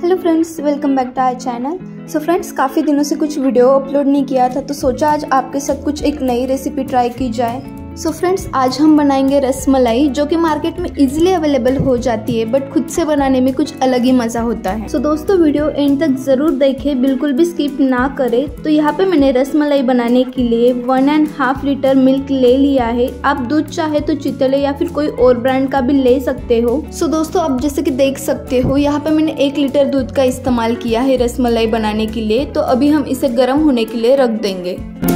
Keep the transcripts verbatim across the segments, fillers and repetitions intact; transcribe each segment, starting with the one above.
Hello friends, welcome back to our channel. So friends, काफ़ी दिनों से कुछ वीडियो अपलोड नहीं किया था, तो सोचा आज आपके साथ कुछ एक नई रेसिपी ट्राई की जाए। सो फ्रेंड्स, आज हम बनाएंगे रसमलाई, जो कि मार्केट में इजीली अवेलेबल हो जाती है, बट खुद से बनाने में कुछ अलग ही मज़ा होता है। सो so, दोस्तों वीडियो एंड तक ज़रूर देखें, बिल्कुल भी स्किप ना करें। तो यहाँ पे मैंने रसमलाई बनाने के लिए one and half litre milk ले लिया है। आप दूध चाहे तो चितले या फिर कोई और ब्रांड का भी ले सकते हो। सो so, दोस्तों आप जैसे कि देख सकते हो, यहाँ पे मैंने एक लीटर दूध का इस्तेमाल किया है रसमलाई बनाने के लिए। तो अभी हम इसे गर्म होने के लिए रख देंगे।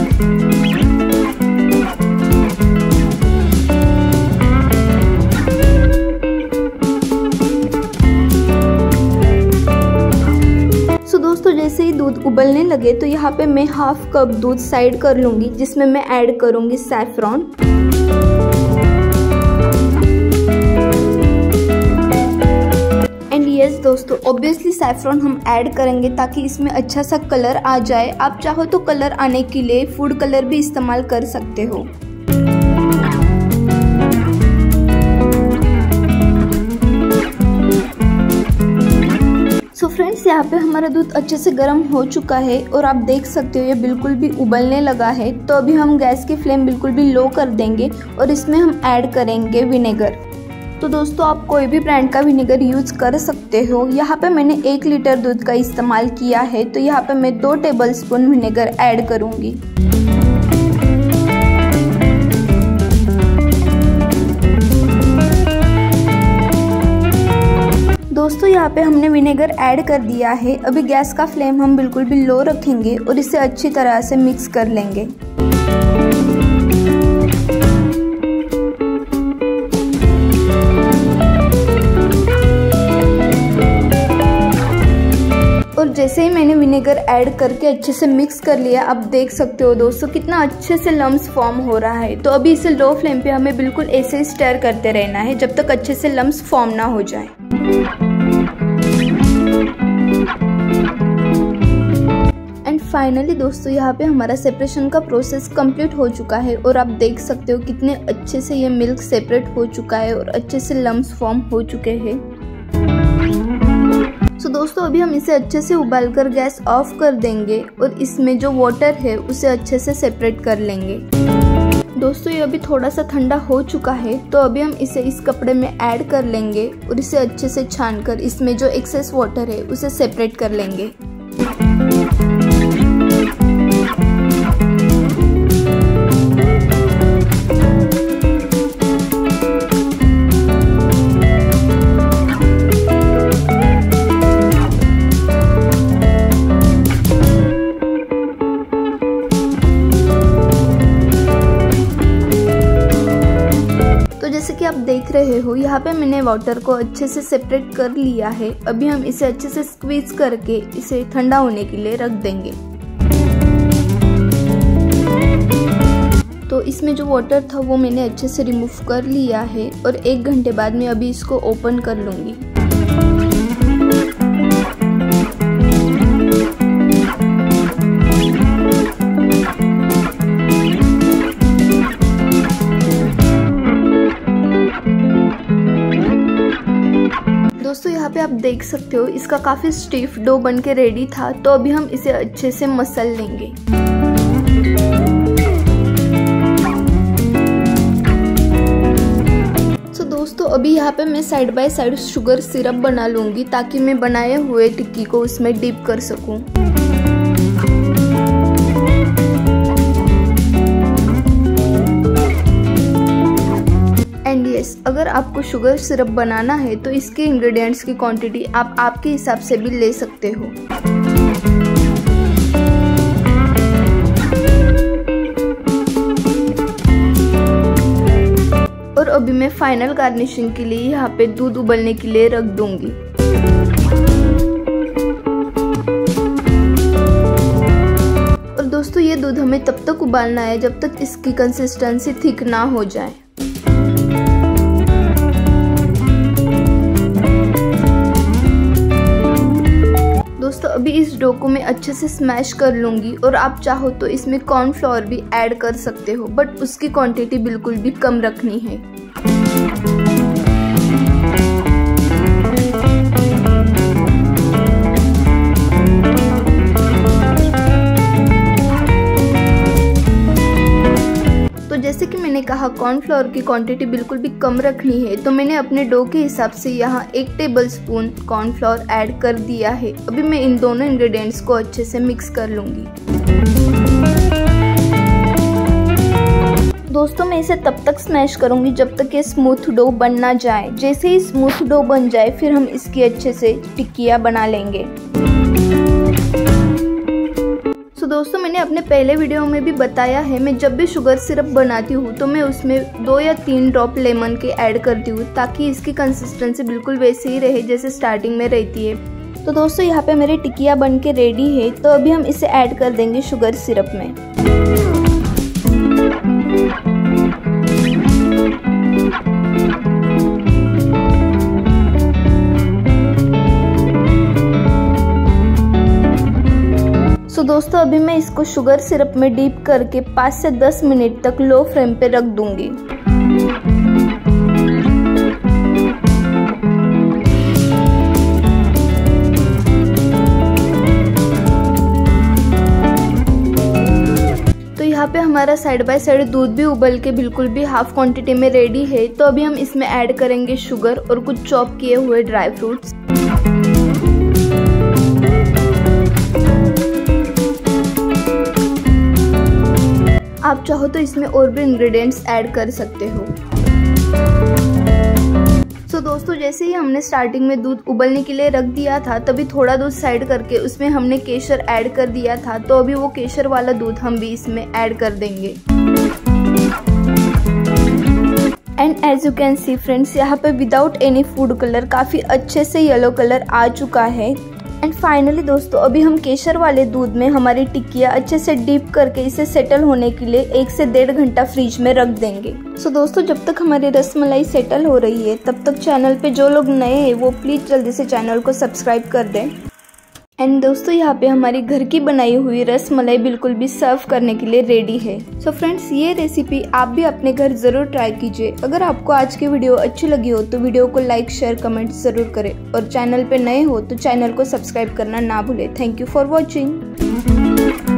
दोस्तों जैसे ही दूध उबलने लगे तो यहाँ पे मैं हाफ कप दूध साइड कर लूंगी, जिसमें मैं ऐड करूंगी सैफरॉन। एंड यस दोस्तों, ऑब्वियसली सैफरॉन हम ऐड करेंगे ताकि इसमें अच्छा सा कलर आ जाए। आप चाहो तो कलर आने के लिए फूड कलर भी इस्तेमाल कर सकते हो। तो फ्रेंड्स, यहाँ पे हमारा दूध अच्छे से गर्म हो चुका है और आप देख सकते हो ये बिल्कुल भी उबलने लगा है। तो अभी हम गैस की फ्लेम बिल्कुल भी लो कर देंगे और इसमें हम ऐड करेंगे विनेगर। तो दोस्तों आप कोई भी ब्रांड का विनेगर यूज़ कर सकते हो। यहाँ पे मैंने एक लीटर दूध का इस्तेमाल किया है, तो यहाँ पे मैं दो टेबल स्पून विनेगर ऐड करूँगी। दोस्तों यहाँ पे हमने विनेगर ऐड कर दिया है। अभी गैस का फ्लेम हम बिल्कुल भी लो रखेंगे और इसे अच्छी तरह से मिक्स कर लेंगे। और जैसे ही मैंने विनेगर ऐड करके अच्छे से मिक्स कर लिया, आप देख सकते हो दोस्तों कितना अच्छे से लम्स फॉर्म हो रहा है। तो अभी इसे लो फ्लेम पे हमें बिल्कुल ऐसे ही स्टर करते रहना है जब तक अच्छे से लम्स फॉर्म ना हो जाए। एंड फाइनली दोस्तों यहाँ पे हमारा सेपरेशन का प्रोसेस कंप्लीट हो चुका है और आप देख सकते हो कितने अच्छे से ये मिल्क सेपरेट हो चुका है और अच्छे से लम्स फॉर्म हो चुके हैं। सो so, दोस्तों अभी हम इसे अच्छे से उबालकर गैस ऑफ कर देंगे और इसमें जो वाटर है उसे अच्छे से सेपरेट कर लेंगे। दोस्तों ये अभी थोड़ा सा ठंडा हो चुका है, तो अभी हम इसे इस कपड़े में ऐड कर लेंगे और इसे अच्छे से छानकर इसमें जो एक्सेस वाटर है उसे सेपरेट कर लेंगे। जैसे कि आप देख रहे हो, यहाँ पे मैंने वाटर को अच्छे से सेपरेट कर लिया है। अभी हम इसे अच्छे से स्क्वीज करके इसे ठंडा होने के लिए रख देंगे। तो इसमें जो वाटर था वो मैंने अच्छे से रिमूव कर लिया है और एक घंटे बाद में अभी इसको ओपन कर लूंगी। दोस्तों यहाँ पे आप देख सकते हो इसका काफी स्टिफ डो बन के रेडी था। तो अभी हम इसे अच्छे से मसल लेंगे। तो दोस्तों अभी यहाँ पे मैं side by side sugar syrup बना लूंगी ताकि मैं बनाए हुए टिक्की को उसमें डिप कर सकूं। एंड यस, अगर आपको शुगर सिरप बनाना है तो इसके इंग्रेडिएंट्स की क्वांटिटी आप आपके हिसाब से भी ले सकते हो। और अभी मैं फाइनल गार्निशिंग के लिए यहाँ पे दूध उबलने के लिए रख दूंगी। और दोस्तों ये दूध हमें तब तक उबालना है जब तक इसकी कंसिस्टेंसी थिक ना हो जाए। दोस्तों अभी इस डो को मैं अच्छे से स्मैश कर लूंगी और आप चाहो तो इसमें कॉर्नफ्लोर भी ऐड कर सकते हो, बट उसकी क्वांटिटी बिल्कुल भी कम रखनी है। कॉर्नफ्लोर की क्वांटिटी बिल्कुल भी कम रखनी है, तो मैंने अपने डो के हिसाब से यहाँ एक टेबलस्पून कॉर्नफ्लोर ऐड कर दिया है। अभी मैं इन दोनों इंग्रेडिएंट्स को अच्छे से मिक्स कर लूँगी। दोस्तों मैं इसे तब तक स्मैश करूंगी जब तक ये स्मूथ डो बन ना जाए। जैसे ही स्मूथ डो बन जाए फिर हम इसकी अच्छे से टिक्कियाँ बना लेंगे। तो दोस्तों मैंने अपने पहले वीडियो में भी बताया है, मैं जब भी शुगर सिरप बनाती हूँ तो मैं उसमें दो या तीन ड्रॉप लेमन के ऐड करती हूँ, ताकि इसकी कंसिस्टेंसी बिल्कुल वैसे ही रहे जैसे स्टार्टिंग में रहती है। तो दोस्तों यहाँ पे मेरी टिक्कियाँ बन के रेडी है, तो अभी हम इसे ऐड कर देंगे शुगर सिरप में। तो दोस्तों अभी मैं इसको शुगर सिरप में डीप करके पाँच से दस मिनट तक लो फ्लेम पे रख दूंगी। तो यहाँ पे हमारा साइड बाय साइड दूध भी उबल के बिल्कुल भी हाफ क्वांटिटी में रेडी है। तो अभी हम इसमें ऐड करेंगे शुगर और कुछ चॉप किए हुए ड्राई फ्रूट्स। आप चाहो तो इसमें और भी इंग्रेडिएंट्स ऐड कर सकते हो। सो so, दोस्तों जैसे ही हमने स्टार्टिंग में दूध उबलने के लिए रख दिया था, तभी थोड़ा दूध साइड करके उसमें हमने केसर ऐड कर दिया था। तो अभी वो केसर वाला दूध हम भी इसमें ऐड कर देंगे। And as you can see friends, यहाँ पे विदाउट एनी फूड कलर काफ़ी अच्छे से येलो कलर आ चुका है। एंड फाइनली दोस्तों अभी हम केसर वाले दूध में हमारी टिक्कियाँ अच्छे से डीप करके इसे सेटल होने के लिए एक से डेढ़ घंटा फ्रिज में रख देंगे। सो so, दोस्तों जब तक हमारी रसमलाई सेटल हो रही है तब तक चैनल पे जो लोग नए हैं वो प्लीज़ जल्दी से चैनल को सब्सक्राइब कर दें। एंड दोस्तों यहाँ पे हमारी घर की बनाई हुई रसमलाई बिल्कुल भी सर्व करने के लिए रेडी है। सो so फ्रेंड्स ये रेसिपी आप भी अपने घर ज़रूर ट्राई कीजिए। अगर आपको आज की वीडियो अच्छी लगी हो तो वीडियो को लाइक शेयर कमेंट ज़रूर करें, और चैनल पे नए हो तो चैनल को सब्सक्राइब करना ना भूलें। Thank you for watching.